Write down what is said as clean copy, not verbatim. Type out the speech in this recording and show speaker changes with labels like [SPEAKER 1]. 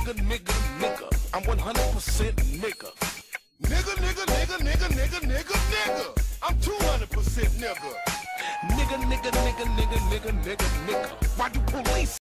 [SPEAKER 1] nigga, nigga, nigga. I'm 100% nigga. Nigga, nigga, nigga, nigga, nigga, nigga, nigga. I'm 200% nigga. Nigga, nigga, nigga, nigga, nigga, nigga, nigga. Why do police